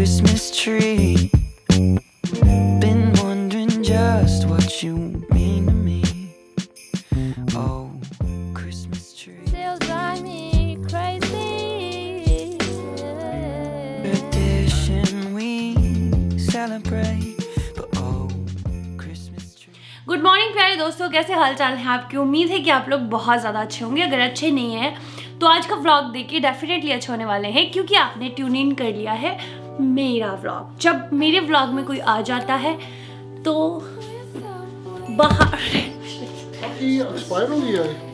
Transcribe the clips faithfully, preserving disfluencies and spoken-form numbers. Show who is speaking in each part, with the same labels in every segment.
Speaker 1: Christmas tree. Been wondering just what you mean to me. Oh, Christmas tree.
Speaker 2: Still drive me crazy.
Speaker 1: Tradition we celebrate, but oh, Christmas tree.
Speaker 2: Good morning प्यारे दोस्तों, कैसे हाल चाल है आपकी। उम्मीद है कि आप लोग बहुत ज़्यादा अच्छे होंगे। अगर अच्छे नहीं हैं तो आज का व्लॉग देखिए, डेफिनेटली अच्छे होने वाले हैं क्योंकि आपने ट्यून इन कर लिया है मेरा व्लॉग। जब मेरे व्लॉग में कोई आ जाता है तो बाहर
Speaker 3: एक्सपायर हो गया है।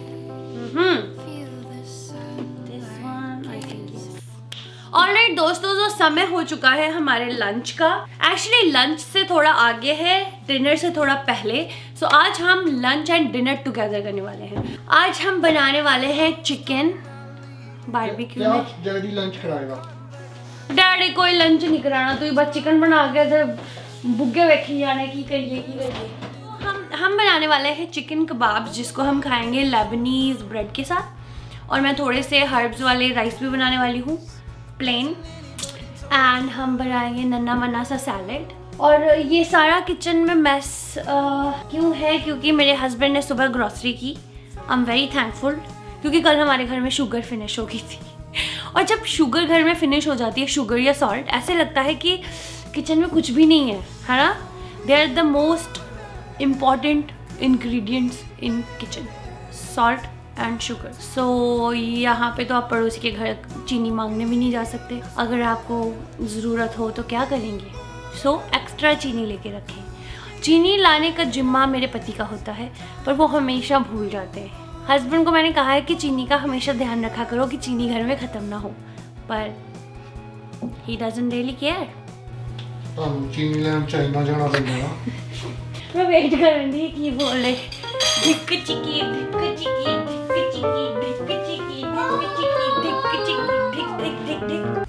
Speaker 2: ऑलराइट दोस्तों, जो समय हो चुका है हमारे लंच का, एक्चुअली लंच से थोड़ा आगे है, डिनर से थोड़ा पहले। सो so, आज हम लंच एंड डिनर टुगेदर करने वाले हैं। आज हम बनाने वाले हैं चिकन बारबेक्यू में।
Speaker 3: डैडी लंच कराएगा।
Speaker 2: डैडी कोई लंच नहीं कराना, तो ये बस चिकन बना के बुग्गे वेखी जाने की करिए की करिए। हम हम बनाने वाले हैं चिकन कबाब, जिसको हम खाएंगे लेबनीज ब्रेड के साथ। और मैं थोड़े से हर्ब्स वाले राइस भी बनाने वाली हूँ, प्लेन। एंड हम बनाएंगे नन्ना मन्ना सा सैलेड। और ये सारा किचन में मैस क्यों है, क्योंकि मेरे हस्बैंड ने सुबह ग्रॉसरी की। आई एम वेरी थैंकफुल, क्योंकि कल हमारे घर में शुगर फिनिश हो गई थी। और जब शुगर घर में फिनिश हो जाती है, शुगर या सॉल्ट, ऐसे लगता है कि किचन में कुछ भी नहीं है, है ना। They are the most important ingredients in kitchen, salt and sugar. So यहाँ पे तो आप पड़ोसी के घर चीनी मांगने भी नहीं जा सकते। अगर आपको ज़रूरत हो तो क्या करेंगे, सो so, एक्स्ट्रा चीनी लेके रखें। चीनी लाने का जिम्मा मेरे पति का होता है, पर वो हमेशा भूल जाते हैं। हस्बैंड को मैंने कहा है कि चीनी का हमेशा ध्यान रखा करो कि चीनी घर में ख़त्म ना हो, पर ही डजंट रियली केयर।
Speaker 3: हम चीनी लेने चाइना जाना पड़ेगा।
Speaker 2: मैं वेट कर रही थी कि बोले धिक चिकी धिक चिकी धिक चिकी धिक चिकी धिक चिकी धिक चिकी धिक धिक धिक धिक।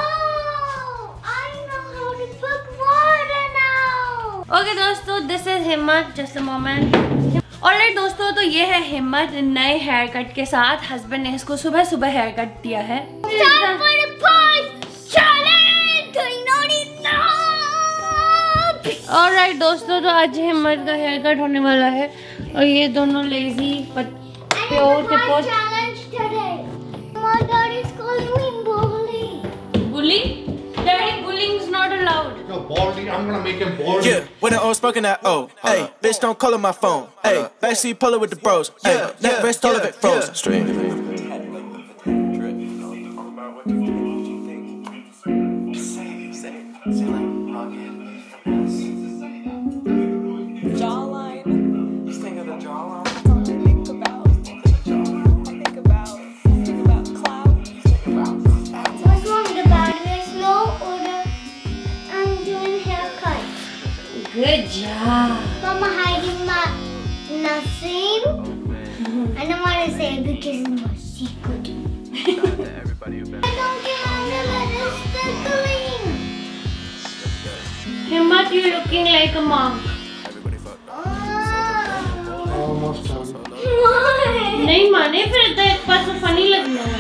Speaker 2: ओके दोस्तों, this is Himmat, just a moment. Alright दोस्तों, तो ये है हिम्मत नए हेयर कट के साथ। हस्बैंड ने इसको सुबह सुबह हेयर कट दिया है। ऑलराइट दोस्तों, तो आज हिम्मत का हेयर कट होने वाला है। और ये दोनों लेजी प्योर के post bully. Daddy, bullying is not allowed.
Speaker 3: No, baldy. I'm gonna make him baldy.
Speaker 4: Yeah, when the old spoken that oh, hey, bitch don't call on my phone, hey, backseat puller with the bros, hey, neck rest all of it froze. Straight.
Speaker 5: Jawline. Just think of the jawline. Think about, think about, think about cloud. Think about.
Speaker 6: What's wrong with the battery is low or the I'm doing haircut?
Speaker 2: Good job.
Speaker 6: Mama hiding my nothing. I don't want to say it because it's my secret. I don't get under it, it's tickling.
Speaker 2: Himmat, you're looking like a monk.
Speaker 3: Almost done.
Speaker 2: नहीं माने फिर तो एक पास funny लगना है।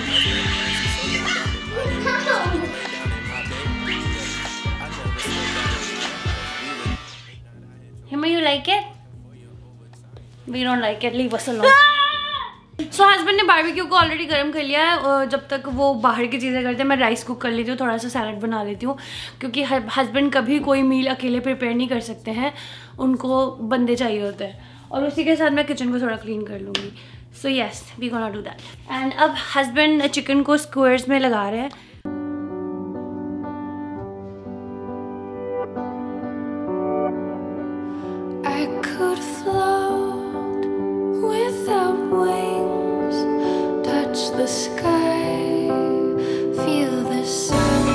Speaker 2: Hima, you like it? We don't like it. Leave us alone. So husband ने barbecue को already गर्म कर लिया है। और जब तक वो बाहर की चीज़ें करते हैं, मैं राइस कुक कर लेती हूँ, थोड़ा सा सैलड बना लेती हूँ, क्योंकि हस्बैंड कभी कोई मील अकेले प्रिपेयर नहीं कर सकते हैं, उनको बंदे चाहिए होते हैं। और उसी के साथ मैं किचन को थोड़ा क्लीन कर लूँगी। So yes, we gonna do that. And अब हस्बैंड चिकन को स्क्वायर्स में लगा रहे हैं।
Speaker 7: I could float without wings, touch the sky, feel the sun.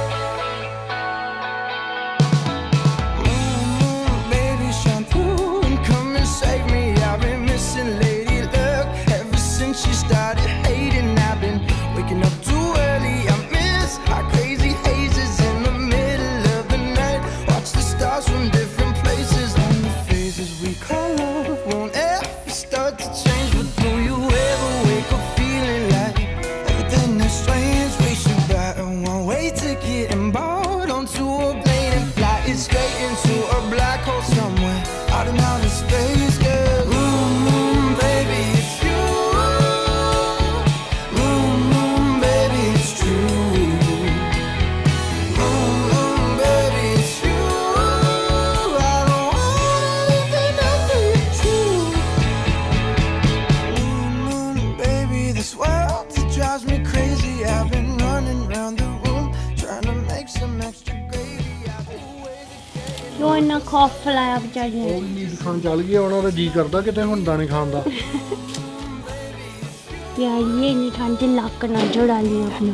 Speaker 4: Mm, baby, shine through and come and save me. I've been missing Lady Luck ever since she started hating. I've been waking up too early. I'm
Speaker 2: क्यों इन्ना खौफ फैलाया बेचारी ने?
Speaker 3: ਉਹ ਵੀ ਨੀਂਦ ਖਾਣ ਚੱਲ ਗਈ, ਉਹਨਾਂ ਦਾ ਜੀ ਕਰਦਾ ਕਿਤੇ ਹੁਣ ਦਾਣੇ ਖਾਣ ਦਾ।
Speaker 2: यार ये नहीं ठंड से लाक करना जो डाली आपने।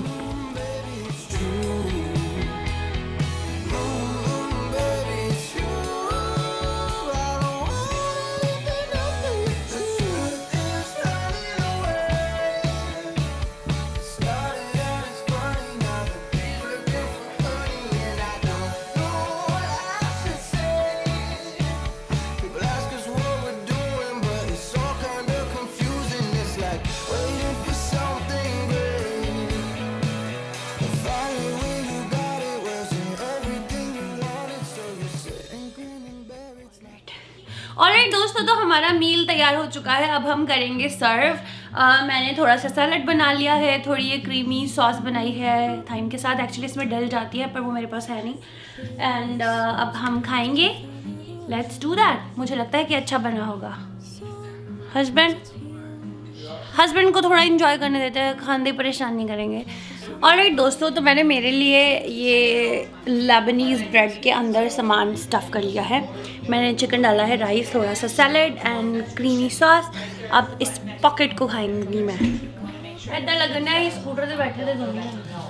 Speaker 2: ऑलराइट दोस्तों, तो हमारा मील तैयार हो चुका है। अब हम करेंगे सर्व। uh, मैंने थोड़ा सा सैलड बना लिया है, थोड़ी ये क्रीमी सॉस बनाई है थाइम के साथ। एक्चुअली इसमें डल जाती है पर वो मेरे पास है नहीं। एंड uh, अब हम खाएंगे। Let's do that. मुझे लगता है कि अच्छा बना होगा। हस्बैंड हस्बैंड को थोड़ा इंजॉय करने देते हैं, खाने परेशान नहीं करेंगे। ऑलराइट दोस्तों, तो मैंने मेरे लिए ये लेबनीज़ ब्रेड के अंदर सामान स्टफ़ कर लिया है। मैंने चिकन डाला है, राइस, थोड़ा सा सैलड एंड क्रीमी सॉस। अब इस पॉकेट को खाएंगी मैं। ऐसा लगना है स्कूटर पे बैठे थे दोनों।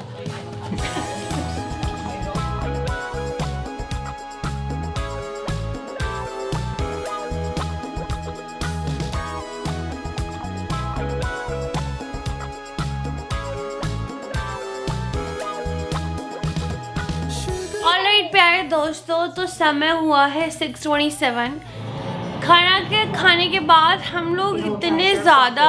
Speaker 2: ऑलराइट प्यारे दोस्तों, तो समय हुआ है सिक्स ट्वेंटी सेवन। खाना के खाने के बाद हम लोग इतने ज़्यादा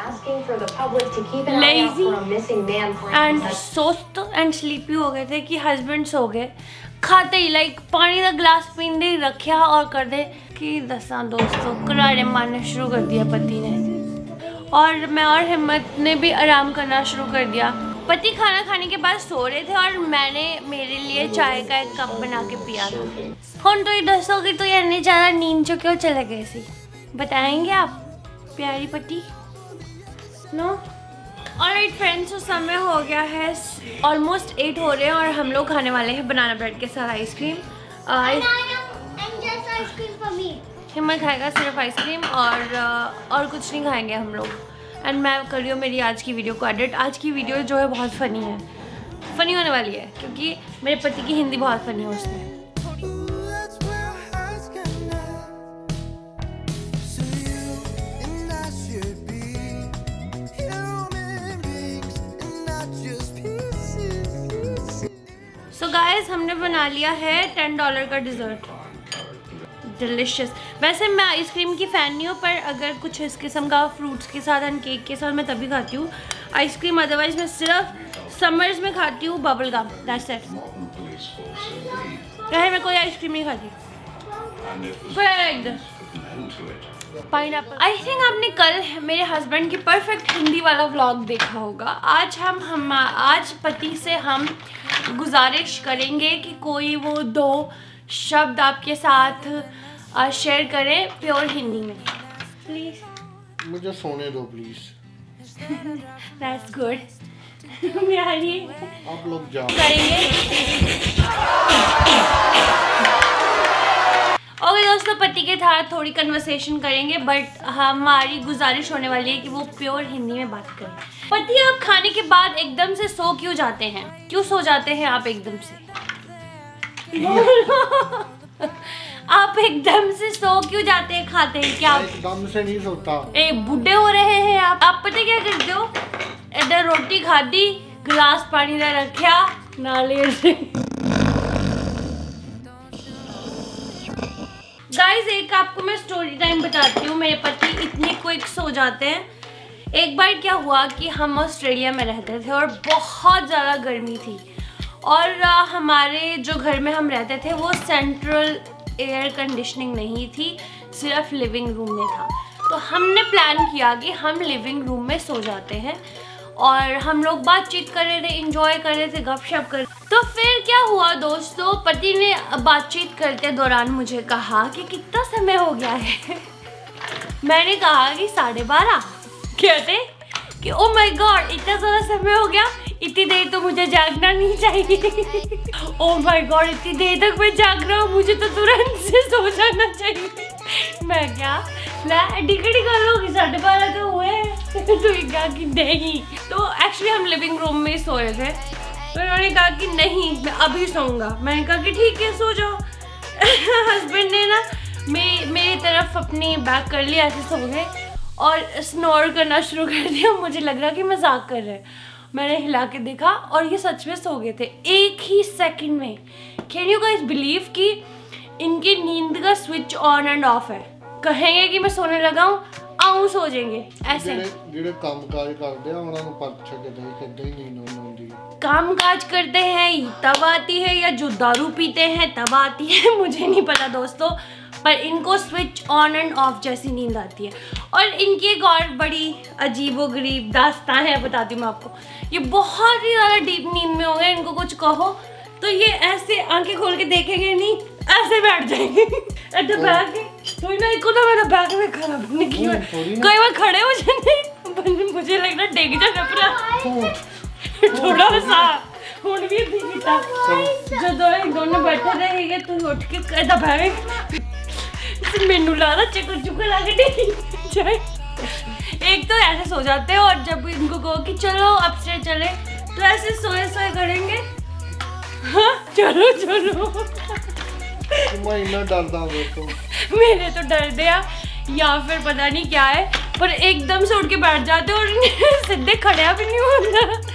Speaker 2: लेजी एंड सुस्त एंड स्लीपी हो गए थे कि हस्बैंड सो गए। खाते ही लाइक पानी का गिलास पीने ही रखा और कर दे कि दसा दोस्तों करारे मारना शुरू कर दिया पति ने, और मैं और हिम्मत ने भी आराम करना शुरू कर दिया। पति खाना खाने के बाद सो रहे थे और मैंने मेरे लिए चाय का एक कप बना के पिया था। हम तो ये दसोगे तो ये इतनी ज़्यादा नींद जो क्यों चले गए सी, बताएंगे आप प्यारी पति? नो। ऑलराइट फ्रेंड्स, तो समय हो गया है ऑलमोस्ट एट हो रहे हैं और हम लोग खाने वाले हैं बनाना ब्रेड के साथ आइसक्रीम। हिम्मत खाएगा सिर्फ आइसक्रीम और और कुछ नहीं खाएंगे हम लोग। एंड मैं कर रही हूँ मेरी आज की वीडियो को एडिट। आज की वीडियो जो है बहुत फ़नी है, फ़नी होने वाली है क्योंकि मेरे पति की हिंदी बहुत फ़नी है उसमें। सो गाइस, हमने बना लिया है टेन डॉलर का डिज़र्ट। डिलिशियस। वैसे मैं आइसक्रीम की फ़ैन नहीं हूँ, पर अगर कुछ इस किस्म का फ्रूट्स के साथ एंड केक के साथ मैं तभी खाती हूँ आइसक्रीम। अदरवाइज मैं सिर्फ समर्स में खाती हूँ बबल गम, दैट्स इट। चाहे मैं कोई आइसक्रीम नहीं खाती। पाइनएप्पल। आई थिंक आपने कल मेरे हस्बैंड की परफेक्ट हिंदी वाला व्लॉग देखा होगा। आज हम हम आज पति से हम गुजारिश करेंगे कि कोई वो दो शब्द आपके साथ शेयर करें प्योर हिंदी में, प्लीज।
Speaker 3: मुझे सोने दो प्लीज।
Speaker 2: That's good. यारी
Speaker 3: आप लोग जाओ
Speaker 2: करेंगे। ओके दोस्तों, पति के साथ थोड़ी कन्वर्सेशन करेंगे, बट हमारी गुजारिश होने वाली है कि वो प्योर हिंदी में बात करें। पति, आप खाने के बाद एकदम से सो क्यों जाते हैं? क्यों सो जाते हैं आप एकदम से? आप एकदम से सो क्यों जाते हैं खाते हैं? क्या
Speaker 3: एकदम से नहीं सोता।
Speaker 2: ए बूढ़े हो रहे हैं आप। आप पता क्या करते हो? इधर रोटी खादी, गिलास पानी का रखा नाले से। गाइस, एक आपको मैं स्टोरी टाइम बताती हूँ। मेरे पति इतने क्विक सो जाते हैं। एक बार क्या हुआ कि हम ऑस्ट्रेलिया में रहते थे और बहुत ज़्यादा गर्मी थी, और हमारे जो घर में हम रहते थे वो सेंट्रल एयर कंडीशनिंग नहीं थी, सिर्फ लिविंग रूम में था। तो हमने प्लान किया कि हम लिविंग रूम में सो जाते हैं और हम लोग बातचीत कर रहे थे, इंजॉय कर रहे थे, गपशप कर। तो फिर क्या हुआ दोस्तों, पति ने बातचीत करते दौरान मुझे कहा कि कितना समय हो गया है। मैंने कहा कि साढ़े बारह। कहते कि ओ माय गॉड, इतना ज़्यादा समय हो गया, इतनी देर तो मुझे जागना नहीं चाहिए। ओह माय गॉड, इतनी देर तक मैं जाग रहा हूँ, मुझे तो तुरंत से सो जाना चाहिए। मैं क्या टिकट करोगी, साढ़े बारह तो हुए हैं। तो ये कहा कि नहीं, तो एक्चुअली हम लिविंग रूम में सोए थे, तो उन्होंने कहा कि नहीं मैं अभी सोऊंगा। मैंने कहा कि ठीक है सो जाओ। हस्बैंड ने ना मे मेरी तरफ अपनी बैक कर लिया, ऐसे सो गए और स्नोर करना शुरू कर दिया। मुझे लग रहा कि मजाक कर रहे हैं। मैंने हिला के देखा और ये सच में सो गए थे एक ही सेकंड में। कैन यू गाइस बिलीव कि इनकी नींद का स्विच ऑन एंड ऑफ है। कहेंगे कि मैं सोने लगा हूँ, आऊँ सो जाएंगे ऐसे।
Speaker 3: ਜਿਹੜੇ ਕੰਮਕਾਜ ਕਰਦੇ ਆ ਉਹਨਾਂ ਨੂੰ ਪੱਛ ਕੇ ਨਹੀਂ ਕਿੱਦਾਂ ਹੀ ਨੀਂਦ ਆਉਂਦੀ ਹੈ।
Speaker 2: काम काज करते हैं तब आती है या जो दारू पीते हैं तब आती है, मुझे नहीं पता दोस्तों, पर इनको स्विच ऑन एंड ऑफ जैसी नींद आती है। और इनकी एक और बड़ी अजीबोगरीब दास्तान है, बताती हूँ मैं आपको। ये बहुत ही ज़्यादा डीप नींद में हो गए, इनको कुछ कहो तो ये ऐसे आंखें खोल के देखेंगे नहीं, ऐसे बैठ जाएंगे। ऐसे बैठ के तो ना एक तो मेरा बैग में खराब नहीं किया, कई बार खड़े हो जाते, मुझे लग रहा डेग जाना पूरा थोड़ा सा ਹੁਣ ਵੀ ਨਹੀਂ ਕੀਤਾ। ਜਦੋਂ ਇਹ ਦੋਨੋਂ ਬੈਠੇ रहेंगे तो ਉੱਠ के कहता भाई मेनू लाना चक्कर चुक्कर लगे जाए। एक तो ऐसे सो जाते हैं और जब इनको कहो कि चलो अपस्टेयर चले तो ऐसे सोए सोए करेंगे, हाँ चलो चलो।
Speaker 3: मैं इतना डरता हूँ तो
Speaker 2: मेरे तो डर दिया या फिर पता नहीं क्या है, पर एकदम से उठ के बैठ जाते और सीधे खड़ा भी नहीं होता।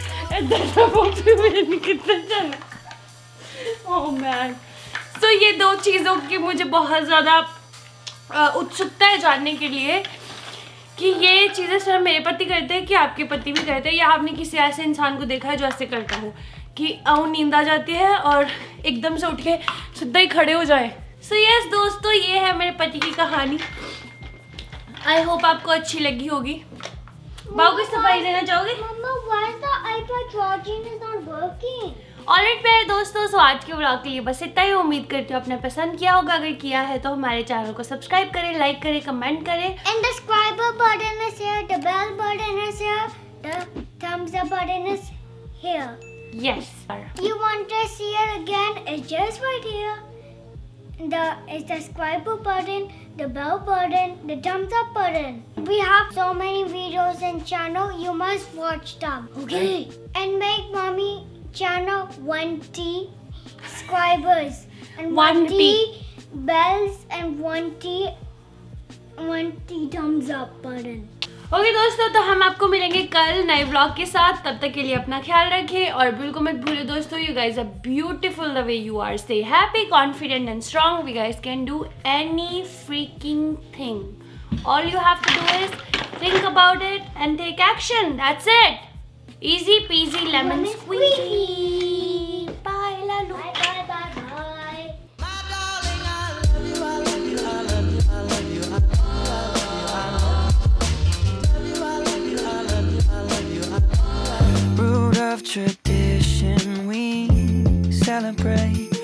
Speaker 2: ओह मैन, तो ये दो चीज़ों की मुझे बहुत ज़्यादा उत्सुकता है जानने के लिए कि ये चीज़ें सिर्फ मेरे पति करते हैं कि आपके पति भी करते हैं, या आपने किसी ऐसे इंसान को देखा है जो ऐसे करता हो कि आऊँ नींद आ जाती है और एकदम से उठ के सीधा ही खड़े हो जाए। सो so यस दोस्तों, ये है मेरे पति की कहानी। आई होप आपको अच्छी लगी होगी। बाबू की सफाई देना चाहोगे?
Speaker 6: Mama, why the iPad charging is not working?
Speaker 2: Alright प्यारे दोस्तों, सो आज के व्लॉग के लिए बस इतना ही। उम्मीद करती हूँ आपने पसंद किया होगा। अगर किया है तो हमारे चैनल को सब्सक्राइब करें, लाइक करें, कमेंट करें।
Speaker 6: And the subscriber button is here, the bell button is here, the thumbs up button is here.
Speaker 2: Yes
Speaker 6: You want to see it again? It's just right here. The is the subscriber button, the bell button, the thumbs up button. We have so many videos in channel. You must watch them. Okay. And make mommy channel one T subscribers and one T bells and one T one T thumbs up button.
Speaker 2: Okay okay, दोस्तों, तो हम आपको मिलेंगे कल नए vlog के साथ। तब तक के लिए अपना ख्याल रखें और बिल्कुल मत भूलिए दोस्तों, you guys are beautiful the way you are. Stay happy, confident and strong. We guys can do any freaking thing. All you have to do is think about it and take action. That's it. Easy peasy lemon squeezy. Bye Lalu.
Speaker 6: Bye bye bye bye.
Speaker 1: Root of tradition we celebrate.